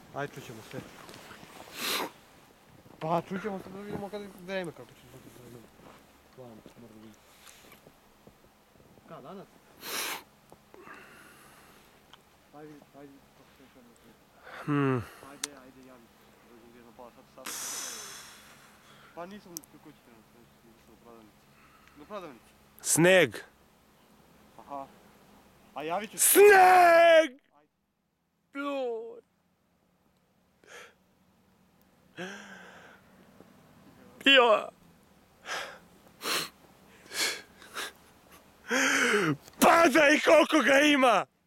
Aj, čućemo sve. Pa, čućemo se da vidimo kad vreme kako će biti vreme. Plan, mora vidjeti. Kad, danas? Ajde, kako se još jedno. Ajde, javi se. Dođem jedno pola sata. Pa nisam, kako ćete nam sve, nisam u prodavnici. Do prodavnici. Sneg! Aha. A javit ću se. Sneg! Lord. Ja. Padaj koliko ga ima!